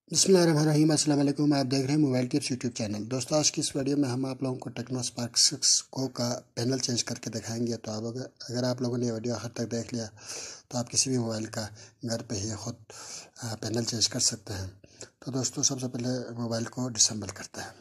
बिस्मिल्लाहिर्रहमानिर्रहीम। अस्सलाम वालेकुम। आप देख रहे हैं मोबाइल टिप्स यूट्यूब चैनल। दोस्तों, आज की इस वीडियो में हम आप लोगों को टेक्नो स्पार्क 6 गो का पैनल चेंज करके दिखाएंगे। तो आप अगर आप लोगों ने ये वीडियो आखिर तक देख लिया तो आप किसी भी मोबाइल का घर पे ही खुद पैनल चेंज कर सकते हैं। तो दोस्तों, सबसे पहले मोबाइल को डिसेंबल करते हैं।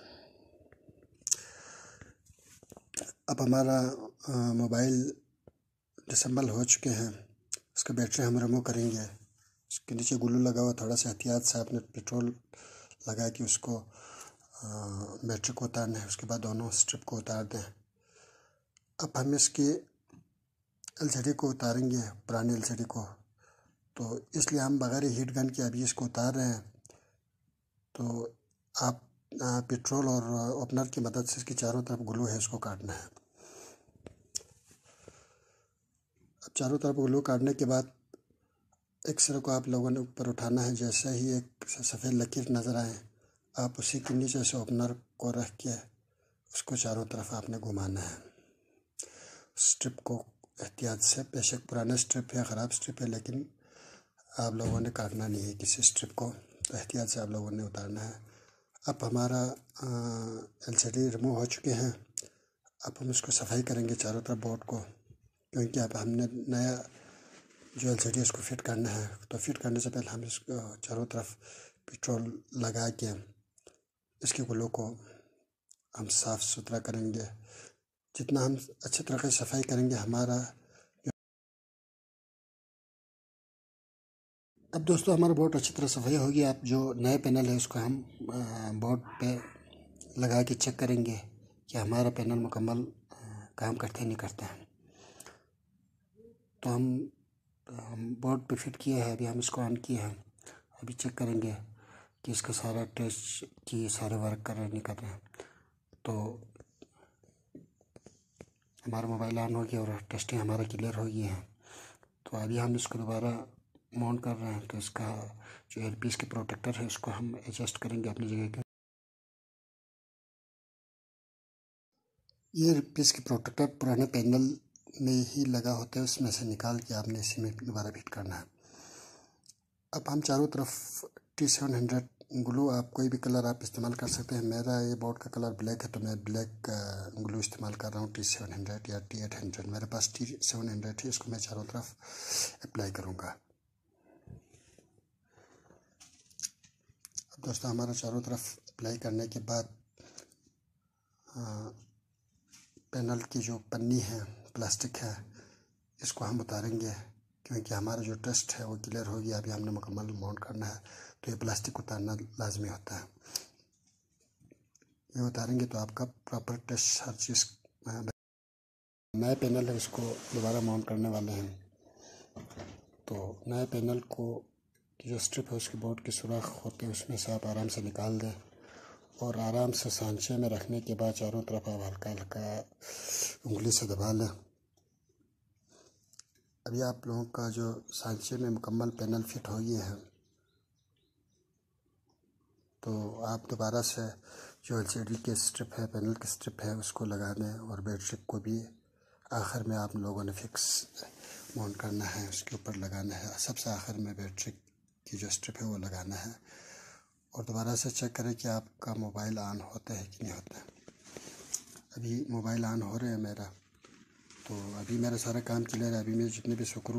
अब हमारा मोबाइल डिसेंबल हो चुके हैं। उसका बैटरी हम रिमूव करेंगे। उसके नीचे ग्लू लगा हुआ, थोड़ा सा एहतियात से आपने पेट्रोल लगा के उसको बैटरी को उतारना है। उसके बाद दोनों स्ट्रिप को उतार दें। अब हम इसकी एलसीडी को उतारेंगे, पुरानी एलसीडी को। तो इसलिए हम बगैर हीट गन के अभी इसको उतार रहे हैं। तो आप पेट्रोल और ओपनर की मदद से इसकी चारों तरफ ग्लू है, इसको काटना है। अब चारों तरफ ग्लू काटने के बाद एक सिरे को आप लोगों ने ऊपर उठाना है। जैसे ही एक सफ़ेद लकीर नज़र आए, आप उसी के नीचे से ओपनर को रख के उसको चारों तरफ आपने घुमाना है। स्ट्रिप को एहतियात से, बेशक पुराना स्ट्रिप है, ख़राब स्ट्रिप है, लेकिन आप लोगों ने काटना नहीं है किसी स्ट्रिप को, तो एहतियात से आप लोगों ने उतारना है। अब हमारा एलसीडी रिमूव हो चुके हैं। अब हम इसको सफाई करेंगे चारों तरफ बोर्ड को, क्योंकि अब हमने नया जो एलसीडी इसको फिट करना है। तो फिट करने से पहले हम इसको चारों तरफ पेट्रोल लगा के इसके ग्लू को हम साफ़ सुथरा करेंगे। जितना हम अच्छे तरह से सफाई करेंगे, हमारा अब दोस्तों हमारा बोर्ड अच्छी तरह सफाई होगी। आप जो नए पैनल है उसको हम बोर्ड पे लगा के चेक करेंगे कि हमारा पैनल मुकम्मल काम करते नहीं करते हैं। तो हम बोर्ड पे फिट किया है, अभी हम इसको ऑन किए हैं। अभी चेक करेंगे कि इसका सारा टेस्ट की सारे वर्क कर रहे नहीं कर रहे हैं। तो हमारा मोबाइल ऑन हो गया और टेस्टिंग हमारा क्लियर हो गई है। तो अभी हम इसको दोबारा माउंट कर रहे हैं। तो इसका जो एयरपीस के प्रोटेक्टर है उसको हम एडजस्ट करेंगे अपनी जगह के। ये एयरपीस के प्रोटेक्टर पुराने पैनल में ही लगा होता है, उसमें से निकाल के आपने इसी में दोबारा फिट करना है। अब हम चारों तरफ T700 ग्लू, आप कोई भी कलर आप इस्तेमाल कर सकते हैं। मेरा ये बोर्ड का कलर ब्लैक है, तो मैं ब्लैक ग्लू इस्तेमाल कर रहा हूँ, T700 या T800। मेरे पास T700 है, इसको मैं चारों तरफ अप्लाई करूँगा। अब दोस्तों, हमारा चारों तरफ अप्लाई करने के बाद पैनल की जो पन्नी है, प्लास्टिक है, इसको हम उतारेंगे, क्योंकि हमारा जो टेस्ट है वो क्लियर हो गया। अभी हमने मुकम्मल माउंट करना है, तो ये प्लास्टिक उतारना लाजमी होता है। ये उतारेंगे तो आपका प्रॉपर टेस्ट हर चीज़। नया पैनल है, उसको दोबारा माउंट करने वाले हैं। तो नए पैनल को जो स्ट्रिप है उसके बोर्ड के सुराख होते हैं, उसमें से आप आराम से निकाल दें और आराम से सांचे में रखने के बाद चारों तरफ आप हल्का हल्का उंगली से दबा लें। अभी आप लोगों का जो सांचे में मुकम्मल पैनल फिट हो गए हैं। तो आप दोबारा से जो एलसीडी के स्ट्रिप है, पैनल की स्ट्रिप है, उसको लगा दें और बैटरी को भी आखिर में आप लोगों ने फिक्स माउंट करना है, उसके ऊपर लगाना है। सबसे आखिर में बैटरी की जो स्ट्रिप है वो लगाना है और दोबारा से चेक करें कि आपका मोबाइल ऑन होता है कि नहीं होता है। अभी मोबाइल ऑन हो रहे हैं मेरा, तो अभी मेरा सारा काम क्लियर है। अभी मेरे जितने भी स्क्रू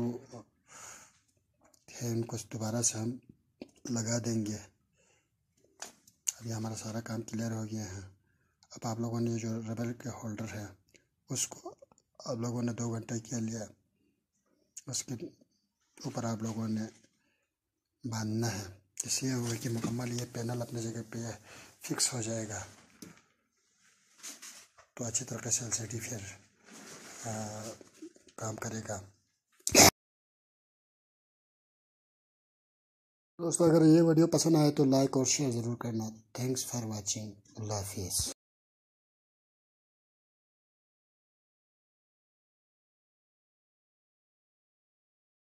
है उनको दोबारा से हम लगा देंगे। अभी हमारा सारा काम क्लियर हो गया है। अब आप लोगों ने जो रबर के होल्डर है उसको आप लोगों ने 2 घंटे के लिए उसके ऊपर आप लोगों ने बांधना है। इसलिए होगा कि मुकम्मल ये पैनल अपनी जगह पे फिक्स हो जाएगा, तो अच्छी तरीके से एलसीडी फिर काम करेगा। दोस्तों, अगर ये वीडियो पसंद आए तो लाइक और शेयर ज़रूर करना। Thanks for watching. अल्लाह हाफिज़।